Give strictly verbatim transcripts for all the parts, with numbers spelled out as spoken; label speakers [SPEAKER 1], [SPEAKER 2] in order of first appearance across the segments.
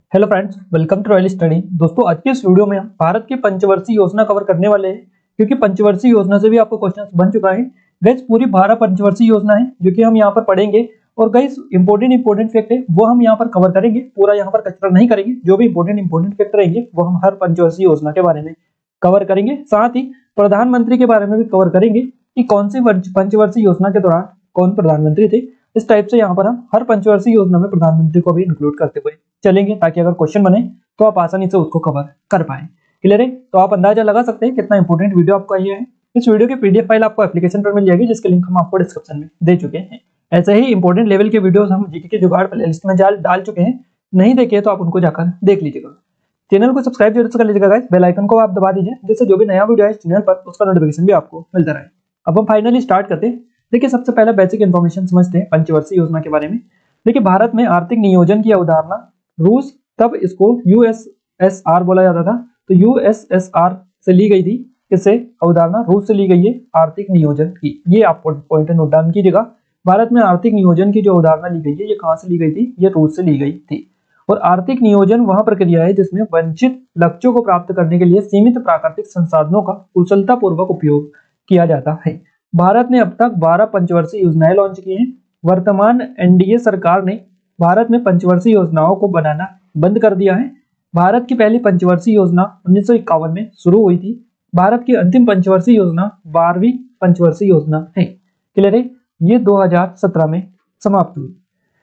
[SPEAKER 1] Hello friends, welcome to royal study. दोस्तों, आज के इस वीडियो में हम भारत की पंचवर्षीय योजना कवर करने वाले हैं, क्योंकि पंचवर्षीय योजना से भी आपको क्वेश्चन बन चुका है। गाइस, पूरी बारह पंचवर्षीय योजना है जो कि हम यहाँ पर पढ़ेंगे। और गाइस, इंपॉर्टेंट इंपॉर्टेंट फैक्ट है वो हम यहाँ पर कवर करेंगे, पूरा यहाँ पर कचरा नहीं करेंगे। जो भी इंपॉर्टेंट इंपॉर्टेंट फैक्ट रहेंगे वो हम हर पंचवर्षीय योजना के बारे में कवर करेंगे। साथ ही प्रधानमंत्री के बारे में भी कवर करेंगे कि कौन सी पंचवर्षीय योजना के दौरान कौन प्रधानमंत्री थे। इस टाइप से यहाँ पर हम हर पंचवर्षीय योजना में प्रधानमंत्री को भी इंक्लूड करते हुए चलेंगे, ताकि अगर क्वेश्चन बने तो आप आसानी से उसको कवर कर पाए। क्लियर है? तो आप अंदाजा लगा सकते हैं कितना इंपॉर्टेंट वीडियो आपका ये है। इस वीडियो की पीडीएफ फाइल आपको एप्लीकेशन पर मिल जाएगी, जिसके लिंक हम आपको डिस्क्रिप्शन में दे चुके हैं। ऐसे ही इंपॉर्टेंट लेवल के वीडियोस हम जीके के जुगाड़ प्लेलिस्ट में डाल चुके हैं, नहीं देखे तो आप उनको जाकर देख लीजिएगा। चैनल को सब्सक्राइब जरूर कर लीजिएगा गाइस, बेल आइकन को आप दबा दीजिए, जिससे जो भी नया वीडियो है इस चैनल पर उसका नोटिफिकेशन भी आपको मिलता रहे। अब हम फाइनली स्टार्ट करते हैं। देखिए, सबसे पहले बेसिक इन्फॉर्मेशन समझते हैं पंचवर्षीय योजना के बारे में। देखिए, भारत में आर्थिक नियोजन की अवधारणा रूस, तब इसको यूएसएसआर बोला जाता था, तो यूएसएसआर से ली गई थी। इससे अवधारणा रूस से ली गई है आर्थिक नियोजन की। ये आप पॉइंट नोट डाउन कीजिएगा। भारत में आर्थिक नियोजन की जो अवधारणा ली गई है ये कहां से ली गई थी? ये रूस से ली गई थी। और आर्थिक नियोजन वह प्रक्रिया है जिसमें वंचित लक्ष्यों को प्राप्त करने के लिए सीमित प्राकृतिक संसाधनों का कुशलता पूर्वक उपयोग किया जाता है। भारत ने अब तक बारह पंचवर्षीय योजनाएं लॉन्च की हैं। वर्तमान एनडीए सरकार ने भारत में पंचवर्षीय योजनाओं को बनाना बंद कर दिया है। भारत की पहली पंचवर्षीय योजना उन्नीस सौ इक्यावन में शुरू हुई थी। भारत की अंतिम पंचवर्षीय योजना बारहवीं पंचवर्षीय योजना है। क्लियर है? ये दो हज़ार सत्रह में समाप्त हुई।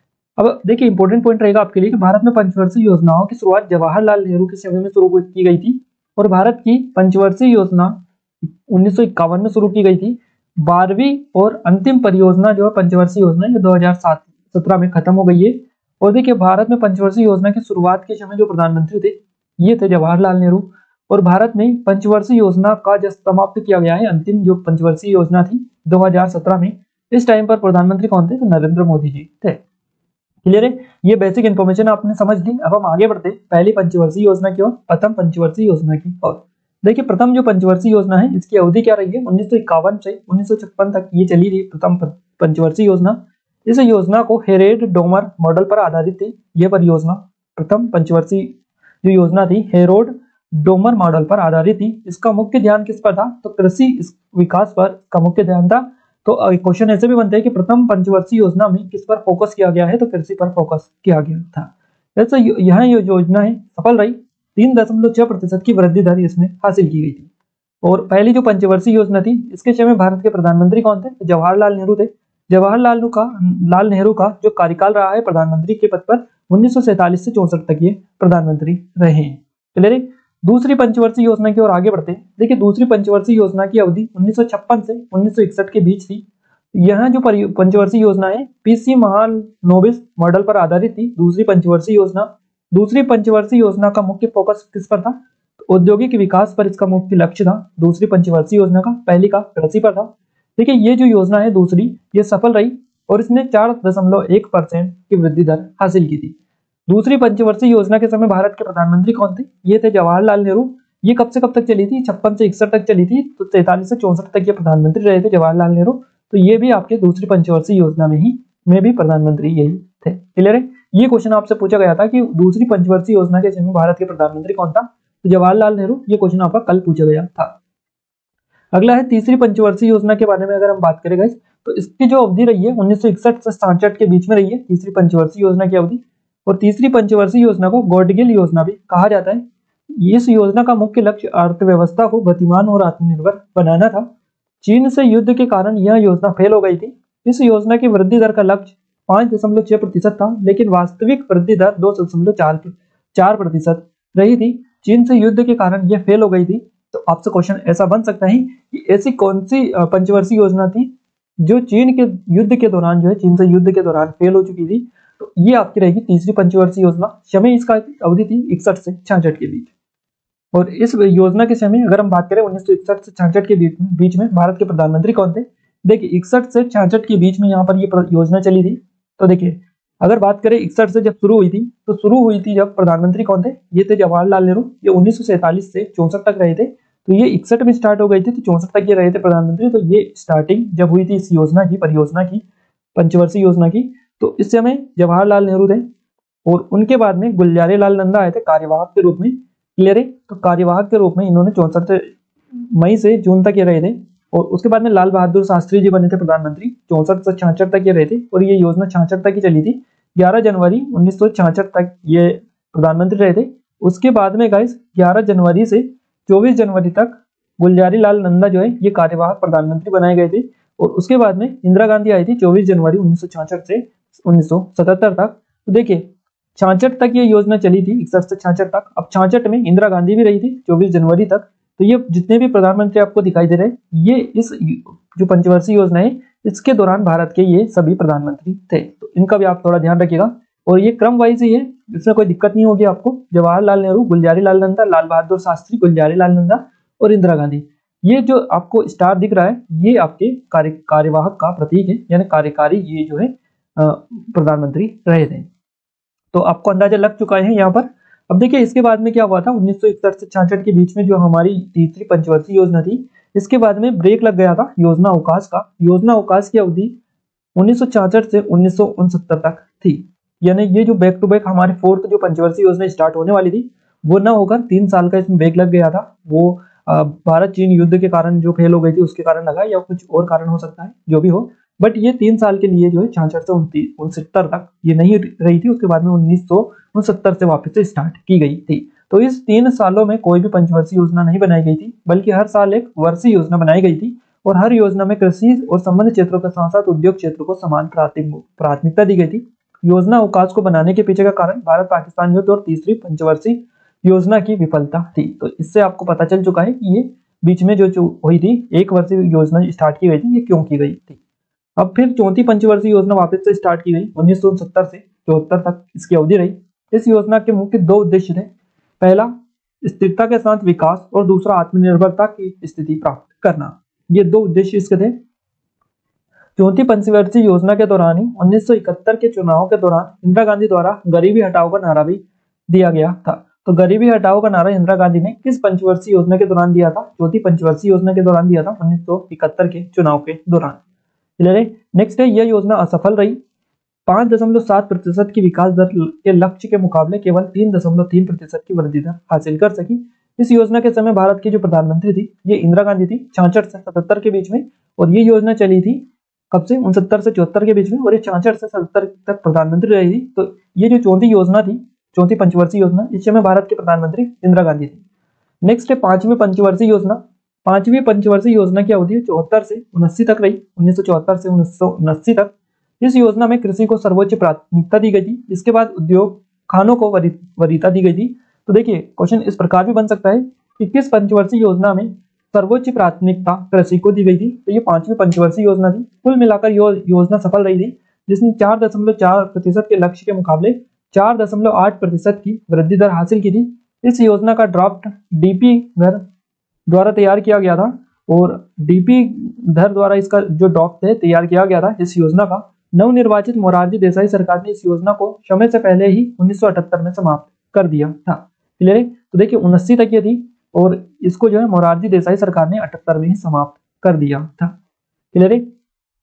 [SPEAKER 1] अब देखिए, इंपॉर्टेंट पॉइंट रहेगा आपके लिए कि भारत में पंचवर्षीय योजनाओं की शुरुआत जवाहरलाल नेहरू के समय में शुरू की गई थी। और भारत की पंचवर्षीय योजना उन्नीस सौ इक्यावन में शुरू की गई थी। बारहवीं और अंतिम परियोजना जो है पंचवर्षीय योजना, ये दो हज़ार सत्रह में खत्म हो गई है। और देखिए, भारत में पंचवर्षीय योजना की शुरुआत के समय जो प्रधानमंत्री थे ये थे जवाहरलाल नेहरू। और भारत में पंचवर्षीय योजना का जब समाप्त किया गया है, अंतिम जो पंचवर्षीय योजना थी दो हज़ार सत्रह में, इस टाइम पर प्रधानमंत्री कौन थे? तो नरेंद्र मोदी जी थे। क्लियर है? ये बेसिक इन्फॉर्मेशन आपने समझ ली। अब हम आगे बढ़ते पहली पंचवर्षीय योजना की ओर, प्रथम पंचवर्षीय योजना की ओर। देखिए, प्रथम जो पंचवर्षीय योजना है इसकी अवधि क्या रही है? उन्नीस सौ इक्यावन से उन्नीस सौ छप्पन तक ये चली थी प्रथम पंचवर्षीय योजना। इस योजना को हेरोड डोमर मॉडल पर आधारित थी। यह परियोजना प्रथम पंचवर्षीय जो योजना थी हेरोड डोमर मॉडल पर आधारित थी। इसका मुख्य ध्यान किस पर था? तो कृषि विकास पर इसका मुख्य ध्यान था। तो क्वेश्चन ऐसे भी बनते हैं कि प्रथम पंचवर्षीय योजना में किस पर फोकस किया गया है? तो कृषि पर फोकस किया गया था। जैसे यह योजना है सफल रही। तीन दशमलव छह प्रतिशत की वृद्धि दर इसमें हासिल की गई थी। और पहली जो पंचवर्षीय योजना थी इसके समय भारत के प्रधानमंत्री कौन थे? जवाहरलाल नेहरू थे। जवाहरलाल नेहरू का लाल नेहरू का जो कार्यकाल रहा है प्रधानमंत्री के पद पर उन्नीस सौ सैंतालीस से चौसठ तक ये प्रधानमंत्री रहे हैं। क्लियर है? दूसरी पंचवर्षीय योजना की ओर आगे बढ़ते हैं। देखिए, दूसरी पंचवर्षीय योजना की अवधि उन्नीस सौ छप्पन से उन्नीस सौ इकसठ के बीच थी। यह जो पंचवर्षीय योजना है पीसी महालनोबिस मॉडल पर आधारित थी। दूसरी पंचवर्षीय योजना दूसरी पंचवर्षीय योजना का मुख्य फोकस किस पर था? तो औद्योगिक विकास पर इसका मुख्य लक्ष्य था दूसरी पंचवर्षीय योजना का। पहली का कृषि पर था। देखिए, ये जो योजना है दूसरी, ये सफल रही और इसने चार दशमलव एक परसेंट की वृद्धि दर हासिल की थी। दूसरी पंचवर्षीय योजना के समय भारत के प्रधानमंत्री कौन थे? ये थे जवाहरलाल नेहरू। ये कब से कब तक चली थी? छप्पन से इकसठ तक चली थी। तो तैंतालीस से चौसठ तक ये प्रधानमंत्री रहे थे जवाहरलाल नेहरू। तो ये भी आपके दूसरी पंचवर्षीय योजना में ही में भी प्रधानमंत्री यही थे। क्लियर है? ये क्वेश्चन आपसे पूछा गया था कि दूसरी पंचवर्षीय योजना के समय भारत के प्रधानमंत्री कौन था? तो जवाहरलाल नेहरू। ये क्वेश्चन आपका कल पूछा गया था। अगला है तीसरी पंचवर्षीय योजना के बारे में अगर हम बात करें गाइस, तो इसकी जो अवधि रही है उन्नीस सौ इकसठ से सड़सठ के बीच में रही है तीसरी पंचवर्षीय योजना की अवधि। और तीसरी पंचवर्षीय योजना को गॉडगिल योजना भी कहा जाता है। इस योजना का मुख्य लक्ष्य अर्थव्यवस्था को गतिमान और आत्मनिर्भर बनाना था। चीन से युद्ध के कारण यह योजना फेल हो गई थी। इस योजना की वृद्धि दर का लक्ष्य पांच दशमलव छह प्रतिशत था, लेकिन वास्तविक वृद्धि दर दो दशमलव चार प्रतिशत रही थी। चीन से युद्ध के कारण यह फेल हो गई थी। तो आपसे क्वेश्चन ऐसा बन सकता है कि ऐसी कौन सी पंचवर्षीय योजना थी जो चीन के युद्ध के दौरान जो है चीन से युद्ध के दौरान फेल हो चुकी थी? तो ये आपकी रहेगी तीसरी पंचवर्षीय योजना। समय इसका अवधि थी इकसठ से छियासठ के बीच। और इस योजना के समय अगर हम बात करें उन्नीस सौ इकसठ से छियासठ के बीच में भारत के प्रधानमंत्री कौन थे? देखिए, इकसठ से छियासठ के बीच में यहाँ पर ये योजना चली थी। तो देखिए, अगर बात करें इकसठ से जब शुरू हुई थी, तो शुरू हुई थी जब प्रधानमंत्री कौन थे? ये थे जवाहरलाल नेहरू। ये उन्नीस सौ सैंतालीस से चौसठ तक रहे थे। तो ये इकसठ में स्टार्ट हो गई थी, तो चौसठ तक ये रहे थे प्रधानमंत्री। तो ये स्टार्टिंग जब हुई थी इस योजना की, परियोजना की, पंचवर्षीय योजना की, तो इस समय जवाहरलाल नेहरू थे। और उनके बाद में गुलजारी लाल नंदा आए थे कार्यवाहक के रूप में। क्लियर है? तो कार्यवाहक के रूप में इन्होंने चौसठ मई से जून तक ये रहे थे। और उसके बाद में लाल बहादुर शास्त्री जी बने थे प्रधानमंत्री, चौसठ से छियासठ तक ये रहे थे और ये योजना छियासठ तक ही चली थी। ग्यारह जनवरी उन्नीस सौ छियासठ तक ये प्रधानमंत्री रहे थे। उसके बाद में गाइस ग्यारह जनवरी से चौबीस जनवरी तक गुलजारी लाल नंदा जो है ये कार्यवाहक प्रधानमंत्री बनाए गए थे। और उसके बाद में इंदिरा गांधी आई थी चौबीस जनवरी उन्नीस सौ छियासठ से उन्नीस सौ सतहत्तर तक। तो देखिए छियासठ तक ये योजना चली थी, इकसठ से छियासठ तक। अब छियासठ में इंदिरा गांधी भी रही थी चौबीस जनवरी तक। तो ये जितने भी प्रधानमंत्री आपको दिखाई दे रहे हैं ये इस जो पंचवर्षीय योजना है इसके दौरान भारत के ये सभी प्रधानमंत्री थे। तो इनका भी आप थोड़ा ध्यान रखिएगा। और ये क्रम वाइज ही है, इसमें कोई दिक्कत नहीं होगी आपको। जवाहरलाल नेहरू, गुलजारी लाल नंदा, लाल बहादुर शास्त्री, गुलजारी लाल नंदा और इंदिरा गांधी। ये जो आपको स्टार दिख रहा है ये आपके कार्य कार्यवाहक का प्रतीक है, यानी कार्यकारी ये जो है प्रधानमंत्री रहे थे। तो आपको अंदाजा लग चुका है यहाँ पर। अब देखिए इसके बाद में क्या हुआ था, उन्नीस सौ इकसठ से छियासठ के बीच में जो हमारी तीसरी पंचवर्षीय योजना थी इसके बाद में ब्रेक लग गया था योजना अवकाश का। योजना अवकाश की अवधि उन्नीस सौ छियासठ से उन्नीस सौ उनसत्तर तक थी। यानी ये जो बैक टू बैक हमारी फोर्थ जो पंचवर्षीय योजना स्टार्ट होने वाली थी वो ना होकर तीन साल का इसमें ब्रेक लग गया था। वो भारत चीन युद्ध के कारण जो फेल हो गई थी उसके कारण लगा, या कुछ और कारण हो सकता है, जो भी हो। बट ये तीन साल के लिए जो है छियासठ से उनसत्तर तक ये नहीं रही थी। उसके बाद में उन्नीस सौ उनसत्तर से वापस से स्टार्ट की गई थी। तो इस तीन सालों में कोई भी पंचवर्षीय योजना नहीं बनाई गई थी, बल्कि हर साल एक वर्षीय योजना बनाई गई थी। और हर योजना में कृषि और संबंध क्षेत्रों के साथ साथ उद्योग क्षेत्रों को समान प्राथमिकता दी गई थी। योजना अवकाश को बनाने के पीछे का कारण भारत पाकिस्तान युद्ध और तीसरी पंचवर्षीय योजना की विफलता थी। तो इससे आपको पता चल चुका है कि ये बीच में जो हुई थी एक वर्षीय योजना स्टार्ट की गई थी, ये क्यों की गई थी। अब फिर चौथी पंचवर्षीय योजना वापस से स्टार्ट की गई उन्नीस सौ उनसत्तर से चौहत्तर तक इसकी अवधि रही। इस योजना के मुख्य दो उद्देश्य थे। पहला स्थिरता के साथ विकास और दूसरा आत्मनिर्भरता की स्थिति प्राप्त करना। ये दो उद्देश्य इसके थे। चौथी पंचवर्षीय योजना के दौरान ही उन्नीस सौ इकहत्तर के चुनाव के दौरान इंदिरा गांधी द्वारा गरीबी हटाओ का नारा भी दिया गया था। तो गरीबी हटाओ का नारा इंदिरा गांधी ने किस पंचवर्षीय योजना के दौरान दिया था? चौथी पंचवर्षीय योजना के दौरान दिया था, उन्नीस सौ इकहत्तर के चुनाव के दौरान। नेक्स्ट है, यह योजना असफल रही। पांच दशमलव सात प्रतिशत की विकास दर के लक्ष्य के मुकाबले केवल तीन दशमलव तीन प्रतिशत की वृद्धि दर हासिल कर सकी। इस योजना के समय भारत की जो प्रधानमंत्री थी ये इंदिरा गांधी थी छियासठ से सतहत्तर के बीच में। और ये योजना चली थी कब से? उनसत्तर से चौहत्तर के बीच में। और ये छियासठ से सतहत्तर तक प्रधानमंत्री रही थी। तो ये जो चौथी योजना थी, चौथी पंचवर्षीय योजना, इस समय भारत के प्रधानमंत्री इंदिरा गांधी थी। नेक्स्ट है पांचवी पंचवर्षीय योजना। पांचवी पंचवर्षीय योजना की अवधि चौहत्तर से उन्नासी तक रही, उन्नीस सौ चौहत्तर से उन्नीस सौ उन्नासी तक। इस योजना में कृषि को सर्वोच्च प्राथमिकता दी गई थी। इसके बाद उद्योग खानों को वरीयता दी गई थी। तो देखिए क्वेश्चन इस प्रकार भी बन सकता है कि किस पंचवर्षीय योजना में सर्वोच्च प्राथमिकता कृषि को दी गई थी? तो ये पांचवी पंचवर्षीय योजना थी। कुल मिलाकर यो, योजना सफल रही थी, जिसने चार दशमलव चार प्रतिशत के लक्ष्य के मुकाबले चार दशमलव आठ प्रतिशत की वृद्धि दर हासिल की थी। इस योजना का ड्राफ्ट डीपी घर द्वारा तैयार किया गया था। और डीपी धर द्वारा इसका जो ड्राफ्ट है तैयार किया गया था इस योजना का। नवनिर्वाचित मोरारजी देसाई सरकार ने इस योजना को समय से पहले ही उन्नीस सौ अठहत्तर में समाप्त कर दिया था। क्लियर है? तो देखिए उन्नासी तक ये थी और इसको जो है मोरारजी देसाई सरकार ने अठहत्तर में ही समाप्त कर दिया था। क्लियर है?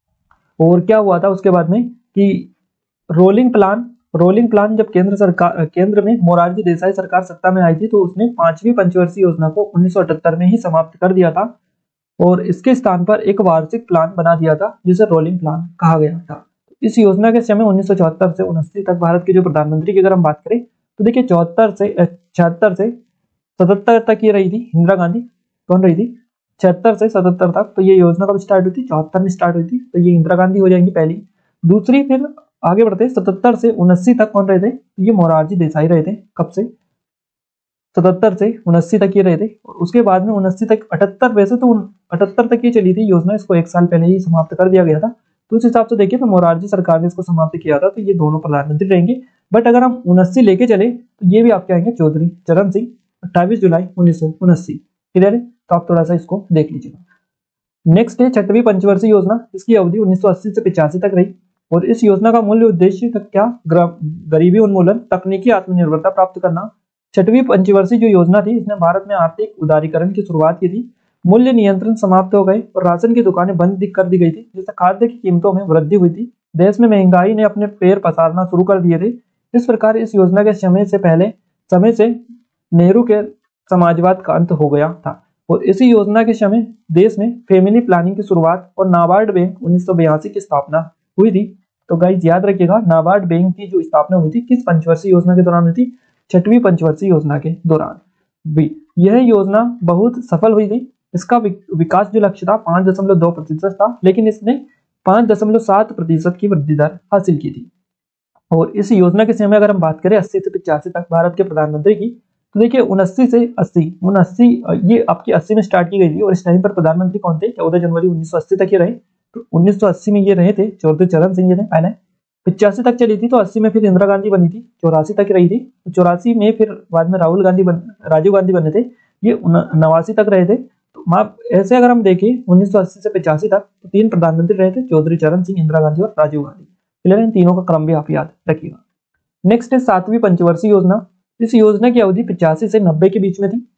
[SPEAKER 1] और क्या हुआ था उसके बाद में कि रोलिंग प्लान रोलिंग प्लान जब केंद्र सरकार केंद्र में मोरारजी देसाई सरकार सत्ता में आई थी तो उसने पांचवी पंचवर्षीय योजना को उन्नीस सौ अठहत्तर में ही समाप्त कर दिया था। और इसके स्थान पर एक वार्षिक प्लान बना दिया था जिसे रोलिंग प्लान कहा गया था। इस योजना के समय उन्नीस सौ चौहत्तर से उन्नासी तक भारत के जो प्रधानमंत्री की अगर हम बात करें तो देखिए चौहत्तर से छिहत्तर से सतहत्तर तक ये रही थी इंदिरा गांधी। कौन रही थी? छिहत्तर से सतहत्तर तक। तो ये योजना कब स्टार्ट हुई थी? चौहत्तर में स्टार्ट हुई थी। तो ये इंदिरा गांधी हो जाएंगी पहली। दूसरी फिर आगे बढ़ते सतहत्तर से उन्नासी तक कौन रहे थे? ये मोरारजी देसाई रहे थे। कब से? सतहत्तर से उन्नासी तक ये रहे थे। और उसके बाद में उन्नासी तक अठहत्तर, वैसे तो अठहत्तर तक ये चली थी योजना, इसको एक साल पहले ही समाप्त कर दिया गया था। तो उस हिसाब से देखिए तो मोरारजी सरकार ने इसको समाप्त किया था। तो ये दोनों प्रधानमंत्री रहेंगे। बट अगर हम उन्नासी लेके चले तो ये भी आपके आएंगे चौधरी चरण सिंह, अट्ठाईस जुलाई उन्नीस सौ उन्नासी। क्लियर है? तो आप थोड़ा सा इसको देख लीजिएगा। नेक्स्ट है छठवीं पंचवर्षीय योजना। इसकी अवधि उन्नीस सौ अस्सी से पिचासी तक रही। और इस योजना का मूल्य उद्देश्य तक क्या? गरीबी उन्मूलन, तकनीकी आत्मनिर्भरता प्राप्त करना। छठवीं पंचवर्षीय जो योजना थी इसने भारत में आर्थिक उदारीकरण की शुरुआत की थी। मूल्य नियंत्रण समाप्त हो गए और राशन की दुकानें बंद कर दी गई थी, जिससे खाद्य की कीमतों में वृद्धि हुई थी। देश में महंगाई ने अपने पैर पसारना शुरू कर दिए थे। इस प्रकार इस योजना के समय से पहले समय से नेहरू के समाजवाद का अंत हो गया था और इसी योजना के समय देश में फैमिली प्लानिंग की शुरुआत और नाबार्ड बैंक उन्नीस सौ बयासी की स्थापना हुई थी। तो गाइस याद रखिएगा, नाबार्ड बैंक की जो स्थापना हुई थी किस पंचवर्षीय योजना के दौरान हुई थी? छठवीं पंचवर्षीय योजना के दौरान भी। यह योजना बहुत सफल हुई थी। इसका विकास जो लक्ष्य था पांच दशमलव दो प्रतिशत था, लेकिन इसने पांच दशमलव सात प्रतिशत की वृद्धि दर हासिल की थी। और इस योजना के समय अगर हम बात करें अस्सी से पिचासी तक भारत के प्रधानमंत्री की, तो देखिए उनअस्सी से अस्सी उनअस्सी ये आपकी अस्सी में स्टार्ट की गई थी और इस टाइम पर प्रधानमंत्री कौन थे? चौदह जनवरी उन्नीस सौ अस्सी तक ये रहे। तो उन्नीस सौ अस्सी में ये रहे थे चौधरी चरण सिंह, ये थे पहले। पिचासी तक चली थी, तो अस्सी में फिर इंदिरा गांधी बनी थी, चौरासी तक रही थी। तो चौरासी में फिर बाद में राहुल गांधी बन राजीव गांधी बने थे, ये नवासी तक रहे थे। तो माप ऐसे अगर हम देखें उन्नीस सौ अस्सी से पिचासी तक तो तीन प्रधानमंत्री रहे थे, चौधरी चरण सिंह, इंदिरा गांधी और राजीव गांधी। क्लियर है? इन तीनों का क्रम भी आप याद रखिएगा। नेक्स्ट है सातवीं पंचवर्षीय योजना। इस योजना की अवधि पिचासी से नब्बे के बीच में थी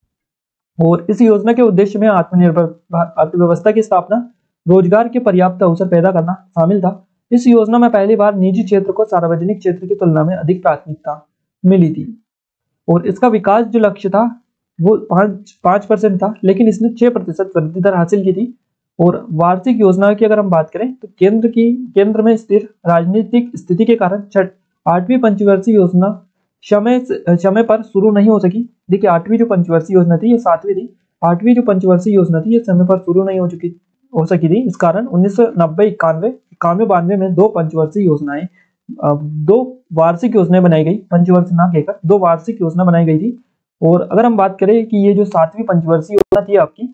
[SPEAKER 1] और इस योजना के उद्देश्य में आत्मनिर्भर अर्थव्यवस्था की स्थापना, रोजगार के पर्याप्त अवसर पैदा करना शामिल था। इस योजना में पहली बार निजी क्षेत्र को सार्वजनिक क्षेत्र की तुलना में अधिक प्राथमिकता मिली थी और इसका विकास जो लक्ष्य था वो पांच पांच परसेंट था, लेकिन इसने छह प्रतिशत वृद्धि दर हासिल की थी। और वार्षिक योजना की अगर हम बात करें तो केंद्र की केंद्र में स्थिर राजनीतिक स्थिति के कारण छठ आठवीं पंचवर्षीय योजना समय समय पर शुरू नहीं हो सकी। देखिए आठवीं जो पंचवर्षीय योजना थी ये सातवीं थी, आठवीं जो पंचवर्षीय योजना थी ये समय पर शुरू नहीं हो चुकी हो सकी थी। इस कारण उन्नीस सौ नब्बे इक्यानवे इक्यानवे बानवे में दो पंचवर्षीय योजनाएं दो वार्षिक योजनाएं बनाई गई, पंचवर्ष ना कहकर दो वार्षिक योजना बनाई गई थी। और अगर हम बात करें कि ये जो सातवीं पंचवर्षीय योजना थी आपकी,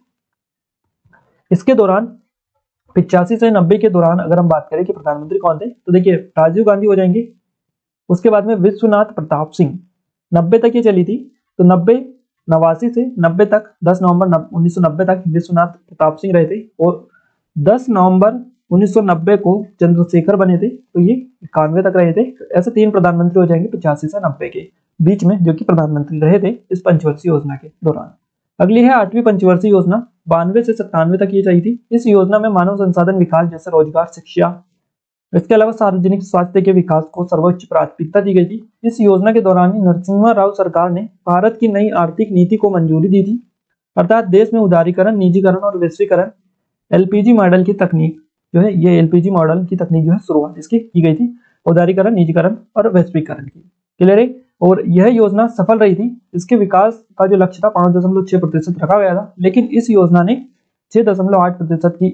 [SPEAKER 1] इसके दौरान पिचासी से नब्बे के दौरान अगर हम बात करें कि प्रधानमंत्री कौन थे, तो देखिए राजीव गांधी हो जाएंगे। उसके बाद में विश्वनाथ प्रताप सिंह, नब्बे तक ये चली थी। तो नब्बे नवासी से नब्बे तक दस नवंबर उन्नीस सौ नब्बे तक विश्वनाथ प्रताप सिंह रहे थे और दस नवंबर उन्नीस सौ नब्बे को चंद्रशेखर बने थे, तो ये इक्यानवे तक रहे थे। ऐसे तीन प्रधानमंत्री हो जाएंगे पिचासी से नब्बे के बीच में जो कि प्रधानमंत्री रहे थे इस पंचवर्षीय योजना के दौरान। अगली है आठवीं पंचवर्षीय योजना, बानवे से सत्तानवे तक ये चली थी। इस योजना में मानव संसाधन विकास जैसे रोजगार, शिक्षा, इसके अलावा सार्वजनिक स्वास्थ्य के विकास को सर्वोच्च प्राथमिकता दी गई थी। इस योजना के दौरान ही नरसिम्हा राव सरकार ने भारत की नई आर्थिक नीति को मंजूरी दी थी, अर्थात देश में उदारीकरण, निजीकरण और वैश्वीकरण, एलपीजी मॉडल की तकनीक जो है ये एलपीजी मॉडल की तकनीक जो है शुरुआत इसकी की गई थी, उदारीकरण, निजीकरण और वैश्वीकरण की। क्लियर है? और यह योजना सफल रही थी। इसके विकास का जो लक्ष्य था पांच दशमलव छह प्रतिशत रखा गया था, लेकिन इस योजना ने छह दशमलव आठ प्रतिशत की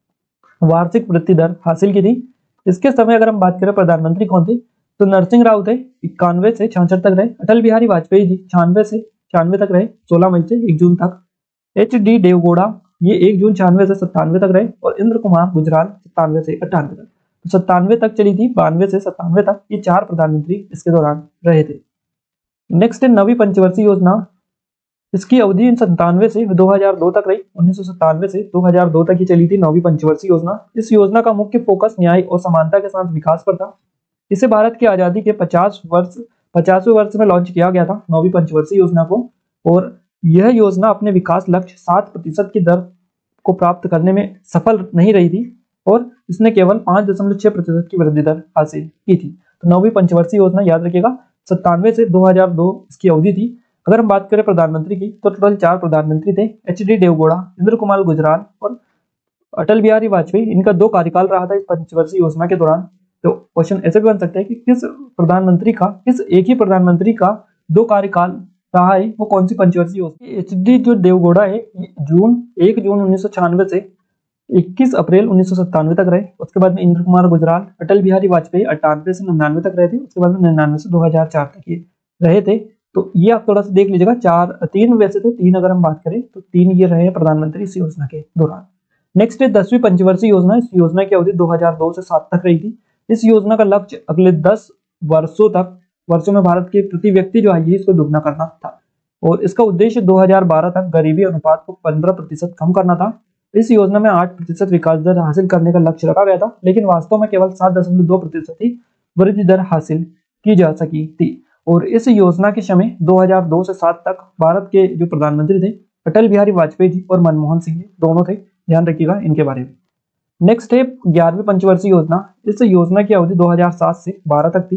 [SPEAKER 1] वार्षिक वृद्धि दर हासिल की थी। इसके समय अगर हम बात करें प्रधानमंत्री कौन थे, तो नरसिंह राव थे, इक्यानवे से छियासठ तक रहे। अटल बिहारी वाजपेयी जी छियानवे से छियानवे तक रहे, सोलह मई से एक जून तक। एच डी देवगौड़ा ये एक जून छियानवे से सत्तानवे तक रहे और इंद्र कुमार गुजराल सत्तानवे से अट्ठानवे तक। तो सत्तानवे तक चली थी, बानवे से सत्तानवे तक ये चार प्रधानमंत्री इसके दौरान रहे थे। नेक्स्ट है नवी पंचवर्षीय योजना। इसकी अवधि सत्तानवे से दो हजार दो तक रही, उन्नीस सौ सत्तानवे से दो हजार दो तक ही चली थी नौवीं पंचवर्षीय योजना। इस योजना का मुख्य फोकस न्याय और समानता के साथ विकास पर था। इसे भारत की आजादी के पचास वर्ष पचासवें वर्ष में लॉन्च किया गया था नौवीं पंचवर्षीय योजना को, और यह योजना अपने विकास लक्ष्य सात प्रतिशत की दर को प्राप्त करने में सफल नहीं रही थी और इसने केवल पांच दशमलव छह प्रतिशत की वृद्धि दर हासिल की थी। तो नौवीं पंचवर्षीय योजना याद रखिएगा, सत्तानवे से दो हजार दो इसकी अवधि थी। अगर हम बात करें प्रधानमंत्री की, तो टोटल चार प्रधानमंत्री थे, एच डी देवगौड़ा, इंद्र कुमार गुजराल और अटल बिहारी वाजपेयी। इनका दो कार्यकाल रहा था इस पंचवर्षीय योजना के दौरान। तो क्वेश्चन ऐसे भी बन सकता है कि किस प्रधानमंत्री का किस एक ही प्रधानमंत्री का दो कार्यकाल रहा है, वो कौन सी पंचवर्षीय योजना? एच डी जो देवगौड़ा है जून एक जून उन्नीस सौ छियानवे से इक्कीस अप्रैल उन्नीस सौ सत्तानवे तक रहे। उसके बाद में इंद्र कुमार गुजराल, अटल बिहारी वाजपेयी अट्ठानवे से निन्यानवे तक रहे थे। उसके बाद में निन्यानवे से दो हजार चार तक ये रहे थे। तो ये आप थोड़ा सा देख लीजिएगा, चार तीन वैसे तो तीन अगर हम बात करें तो तीन ये रहे प्रधानमंत्री इस योजना के दौरान। नेक्स्ट है दसवीं पंचवर्षीय योजना। इस योजना की अवधि दो हजार दो से सात तक रही थी। इस योजना का लक्ष्य अगले दस वर्षों तक वर्षों में भारत के प्रति व्यक्ति जो आय है इसको दुगना करना था और इसका उद्देश्य दो हजार बारह तक गरीबी अनुपात को पंद्रह प्रतिशत कम करना था। इस योजना में आठ प्रतिशत विकास दर हासिल करने का लक्ष्य रखा गया था, लेकिन वास्तव में केवल सात दशमलव दो प्रतिशत ही वृद्धि दर हासिल की जा सकी थी। और इस योजना के समय दो हजार दो से सात तक भारत के जो प्रधानमंत्री थे अटल बिहारी वाजपेयी जी और मनमोहन सिंह दोनों थे, ध्यान रखिएगा इनके बारे में। नेक्स्ट है ग्यारहवीं पंचवर्षीय योजना। इस योजना की अवधि दो हजार सात से बारह तक थी।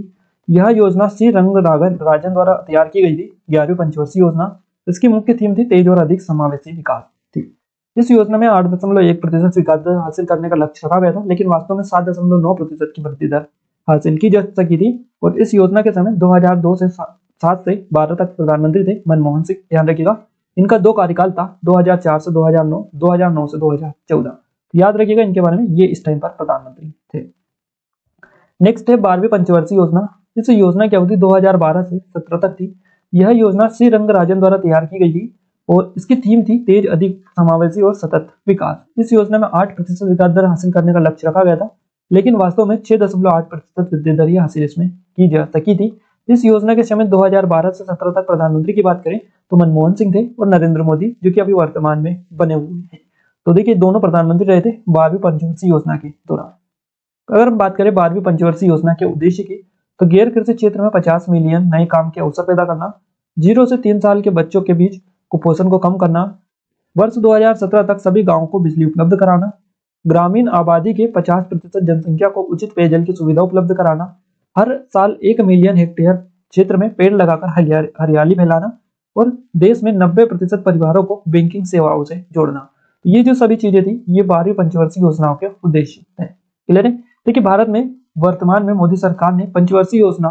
[SPEAKER 1] यह योजना श्री रंगराजन राजन द्वारा तैयार की गई थी, ग्यारहवीं पंचवर्षीय योजना। इसकी मुख्य थीम थी तेज और अधिक समावेशी विकास थी। इस योजना में आठ दशमलव एक प्रतिशत विकास दर हासिल करने का लक्ष्य रखा गया था, लेकिन वास्तव में सात दशमलव नौ प्रतिशत की वृद्धि दर हासिल की जा सकी थी। और इस योजना के समय दो हज़ार दो से सात से बारह तक प्रधानमंत्री थे मनमोहन सिंह। ध्यान रखिएगा, इनका दो कार्यकाल था, दो हज़ार चार से दो हज़ार नौ, दो हज़ार नौ से दो हज़ार चौदह। याद रखिएगा इनके बारे में, ये इस टाइम पर प्रधानमंत्री थे। नेक्स्ट है बारहवीं पंचवर्षीय योजना। इस योजना की अवधि दो हज़ार बारह से सत्रह तक थी। यह योजना श्री रंगराजन द्वारा तैयार की गई थी और इसकी थीम थी तेज, अधिक समावेशी और सतत विकास। इस योजना में आठ प्रतिशत विकास दर हासिल करने का लक्ष्य रखा गया था, लेकिन वास्तव में छह दशमलव आठ प्रतिशत वृद्धि दर ही हासिल इसमें की जा सकी थी। इस योजना के समय दो हज़ार बारह से सत्रह तक प्रधानमंत्री की बात करें तो मनमोहन सिंह थे और नरेंद्र मोदी, जो कि अभी वर्तमान में बने हुए हैं। तो देखिए दोनों प्रधानमंत्री रहे थे बारहवीं पंचवर्षीय योजना के दौरान। अगर हम बात करें बारहवीं पंचवर्षीय योजना के उद्देश्य की, तो गैर कृषि क्षेत्र में पचास मिलियन नए काम के अवसर पैदा करना, जीरो से तीन साल के बच्चों के बीच कुपोषण को कम करना, वर्ष दो हज़ार सत्रह तक सभी गांवों को बिजली उपलब्ध कराना, ग्रामीण आबादी के पचास प्रतिशत जनसंख्या को उचित पेयजल की सुविधा उपलब्ध कराना, हर साल एक मिलियन हेक्टेयर क्षेत्र में पेड़ लगाकर हरियाली फैलाना और देश में नब्बे प्रतिशत परिवारों को बैंकिंग सेवाओं से जोड़ना। तो ये जो सभी चीजें थी, ये बारहवीं पंचवर्षीय योजनाओं के उद्देश्य है। क्लियर है? देखिए भारत में वर्तमान में मोदी सरकार ने पंचवर्षीय योजना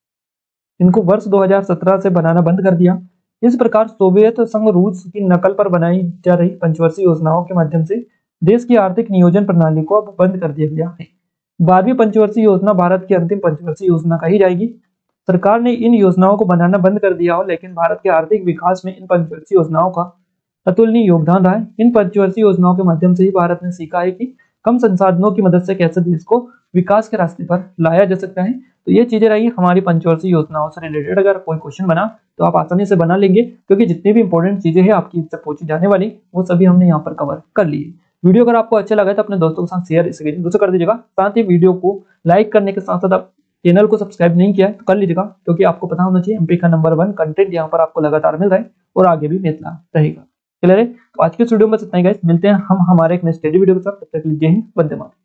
[SPEAKER 1] इनको वर्ष दो हज़ार सत्रह से बनाना बंद कर दिया। इस प्रकार सोवियत संघ रूस की नकल पर बनाई जा रही पंचवर्षीय योजनाओं के माध्यम से देश की आर्थिक नियोजन प्रणाली को अब बंद कर दिया गया है। बारहवीं पंचवर्षीय योजना भारत की अंतिम पंचवर्षीय योजना कही जाएगी। सरकार ने इन योजनाओं को बनाना बंद कर दिया हो, लेकिन भारत के आर्थिक विकास में इन पंचवर्षीय योजनाओं का अतुलनीय योगदान रहा है। इन पंचवर्षीय योजनाओं के माध्यम से ही भारत ने सीखा है कि कम संसाधनों की मदद से कैसे देश को विकास के रास्ते पर लाया जा सकता है। तो ये चीजें रही हमारी पंचवर्षीय योजनाओं से रिलेटेड। अगर कोई क्वेश्चन बना तो आप आसानी से बना लेंगे, क्योंकि जितनी भी इंपॉर्टेंट चीजें हैं आपकी इससे पूछी जाने वाली, वो सभी हमने यहाँ पर कवर कर लिए। वीडियो अगर आपको अच्छा लगा तो अपने दोस्तों के साथ शेयर इसे जरूर कर दीजिएगा। साथ ही वीडियो को लाइक करने के साथ साथ आप चैनल को सब्सक्राइब नहीं किया है तो कर लीजिएगा, क्योंकि आपको पता होना चाहिए एमपी का नंबर वन कंटेंट यहाँ पर आपको लगातार मिल रहा है और आगे भी मिलता रहेगा। क्लियर है? तो आज के वीडियो में बस इतना ही गाइस, मिलते हैं हम हमारे एक नेक्स्ट वीडियो के साथ। तब तक लीजिए, वंदे मातरम।